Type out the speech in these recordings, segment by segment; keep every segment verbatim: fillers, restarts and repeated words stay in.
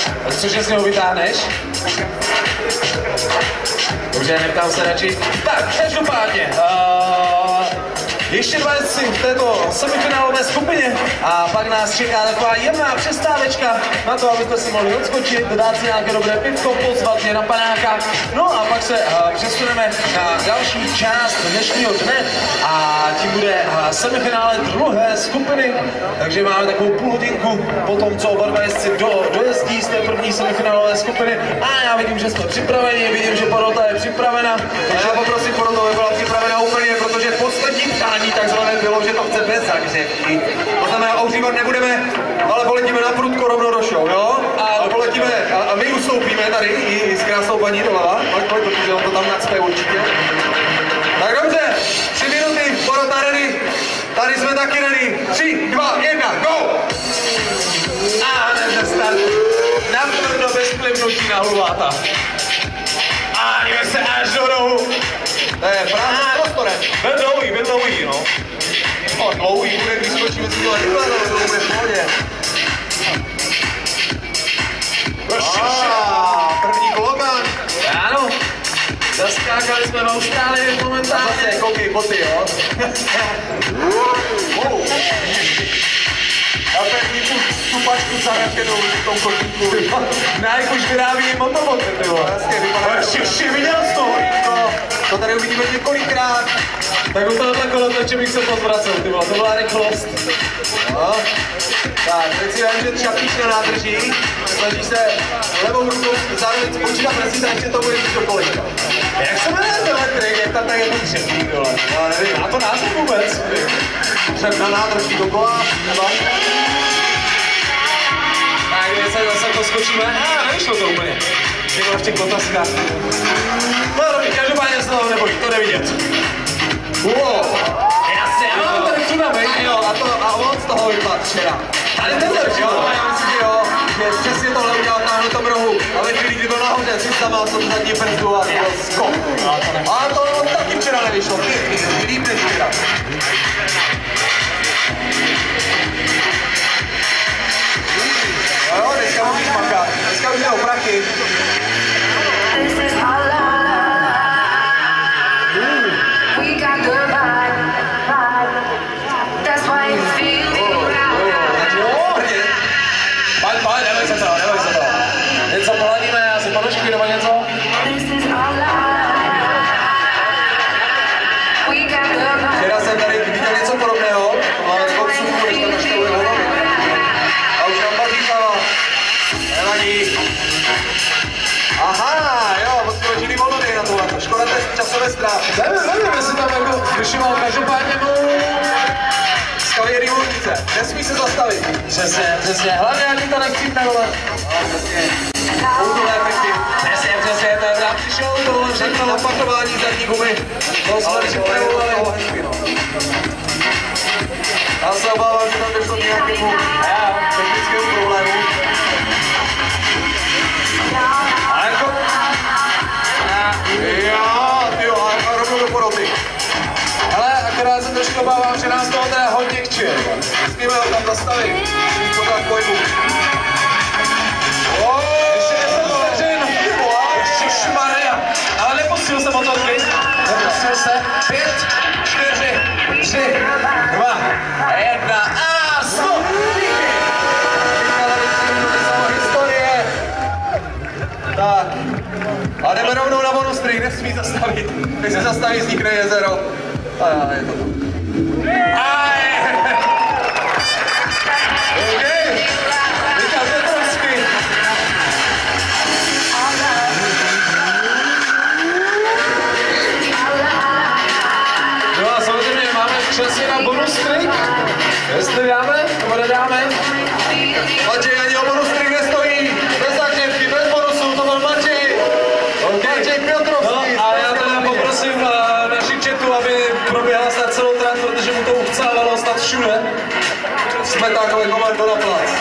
Cože z něho vytáhneš? Dobře, neptám se radši. Tak, každopádně. Uh, ještě dva jezdci v této semifinálové skupině a pak nás čeká taková jemná přestávečka na to, abyste si mohli odskočit, dát si nějaké dobré pivko, pozvat mě na panáka. No a pak se uh, přesuneme na další část dnešního dne a tím bude uh, semifinále druhé skupiny. Takže máme takovou půl hodinku po tom, co oba dva jezdci do, dojezdí z té první semifinálové skupiny. A já vidím, že jsme připraveni, vidím, že porota je připravena. Takže já poprosím porotu, aby byla připravena úplně, protože poslední přání takzvané bylo, že to chce bez zagřevky. To znamená, ohřívat nebudeme, ale poletíme na prudko rovno do show, jo? A poletíme, a, a my ustoupíme tady i s krásnou paní doleva, protože on to tam nacpe určitě. Tak dobře, tři minuty, porota ready, tady jsme taky ready. Tři, dva, jedna, go! A hned start. Natvrdo bez plivnutí na hluváta. A jdeme se až do rohu. To je právě s prostorem. Byl dlouhý, byl dlouhý, no. O, dlouhý bude, když skočíme si dělat rychle, no, to bude v pohodě. Ah, první Polygon. Ano. Zaskákali jsme v Austrálii momentálně. A zase koukej boty, jo. Wow. Já pevně tu stupačku zarakenou v tom kotníku. Nike už vyrábí motoboty, ty vole. Jasně, vypadá. Šiši, viděl jsi to? No, to tady uvidíme několikrát. Tak u tohohle kolotoče bych se pozvracel, ty vole, to byla rychlost. No. Tak, teď si vím, že čapíš na nádrží, snažíš se levou rukou zároveň spočít a prsí, takže to bude jít do kolečka. Jak se jmenuje tenhle trik, jak tam tak je to křepný, dole? Já nevím. Má to název vůbec? Před na nádrží dokola, třeba. Tak, když se zase to skočíme, a nevyšlo to úplně. Někdo v těch kotaskách. No dobrý, každopádně se toho nebojí, to nevidět. Wow. Jasně, já mám tady tu na Jo, a, to, a on z toho vypadl včera. Ale tenhle, Jo, já myslím, že jo, že přesně tohle udělal tam na tom rohu. A ve chvíli, kdy byl nahoře, si tam mal to zadní brzdu a to byl skok. A to on taky včera nevyšlo, pěkný, líp než včera. Jo, dneska musíš makat, dneska už jdou prachy. Něco poladíme, asi ponožky nebo něco? Včera jsem tady viděl něco podobného, to máme takovou psůvku, když tam naštevuje hlavy. A už nám patří hlava. Nevadí. Aha, jo, odskočili volody na tohle, škoda to je časové ztráty. Jdeme, jdeme, jestli tam jako zvyšoval každopádně mu. Skvělý hudnice, nesmí se zastavit. Přesně, přesně, hlavně ani to nechcípne, vole. No, přesně. Útulé efekty. Přesně, přesně, to je tam přišel, to Všechno napakování zadní gumy. To jsme připravovali. Já se obávám, že tam došlo k nějakému technickému problému. A jako... Já, tyjo, a rovnou do poroty. Ale akorát se trošku obávám, že nás toho teda hodně kčil. Musíme ho tam zastavit. Musíme to tak pohybu. Ještě deset vteřin. Ježišmarja. Ale nepustil se motorky. Nepustil se. Pět, čtyři, tři, dva, jedna a stop. Historie. Tak. A jdeme rovnou na bonus, který nesmí zastavit. Když se zastaví, vznikne jezero. A já, je to to. Aj. OK. Michal Piotrowski. No a samozřejmě máme časy na bonus trik. Jestli dáme, nebo nedáme. Matěj, ani o bonus trik nestojí. Bez zakněvky, bez bonusu, to byl Matěj. Okay. Matěj Piotrowski. No a já teda poprosím uh, naši chatu, aby proběhla snad celou trať, protože mu to uchcávalo snad všude. Jsme takové komando na plac.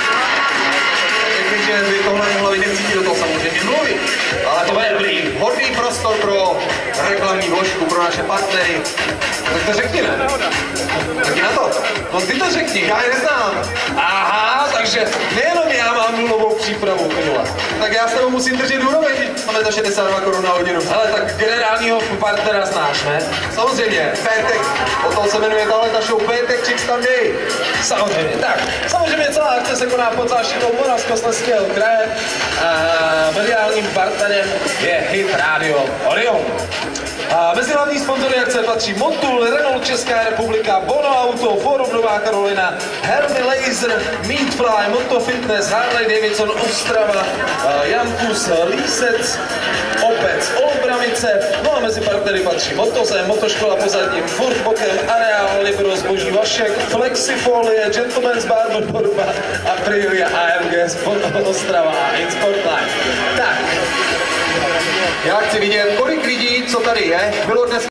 Jak víš, že vy tohle hlavy necítí do toho samozřejmě mluvit. Ale to bude dobrý. Hodný prostor pro reklamní vložku, pro naše partnery. Tak to řekni, ne? Taky na to. No ty to řekni. Já je neznám. Aha, takže nejenom já mám nulovou přípravu, minule. Tak já s tebou musím držet úroveň, máme za šedesát dva korun na hodinu. Ale tak generálního partnera znáš, ne? Samozřejmě, Pétek, o tom se jmenuje tahle ta show Pétek Czech Stunt. Samozřejmě, tak. Samozřejmě celá akce se koná pod záštitou Moravskoslezského kraje. A mediálním partnerem je hit rádio Orion. A mezi hlavní sponzory akce patří Motul, Renault Česká republika, Bono Auto, Forum Nová Karolina, Hermy Laser, Meatfly, Moto Fitness, Harley Davidson, Ostrava, Jankus, Lísec, Opec, Olbramice, no a mezi partnery patří Motozem, Motoškola Pozadním, Furt Bokem, Areál, Libros, Boží Vašek, Flexifolie, Gentleman's Barber Borba, Aprilia, A M G, Ostrava a Insportline. Tak. Já chci vidět, kolik lidí, co tady je, bylo dnes